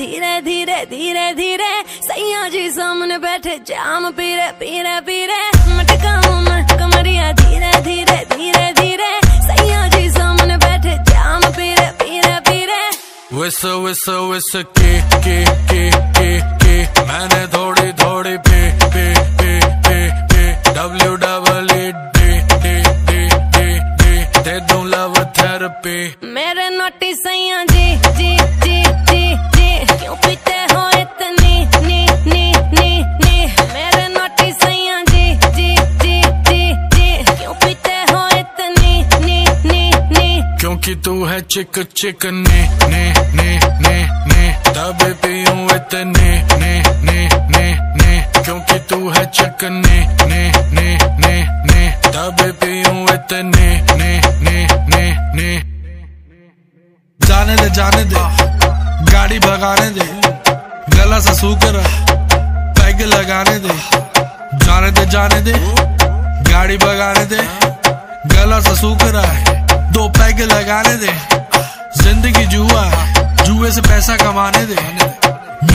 धीरे धीरे धीरे धीरे सैया जी सामने बैठे जाम पीरे पीरे पीरे मटकाऊं मैं कमरिया धीरे धीरे धीरे धीरे सैया जी सामने बैठे जाम पीरे पीरे पीरे। विस के मैंने थोड़ी थोड़ी पे दे दूं लव थेरेपी। मेरे नोटी सैया जी जी जी जी जी क्यों पीते हो इतनी नी नी नी नी। मेरे नोटी सैया जी जी जी जी जी क्यों पीते हो इतनी नी नी नी। क्योंकि तू है चिक चिक ने तब पीऊं इतने ने क्योंकि तू है चिक ने तब पीऊं इतने ने। जाने दे गाड़ी भगाने दे गला सा सूकर पैग लगाने दे। जाने दे गाड़ी भगाने दे गला सा सूकर दो पैग लगाने दे। जिंदगी जुआ जुए से पैसा कमाने दे।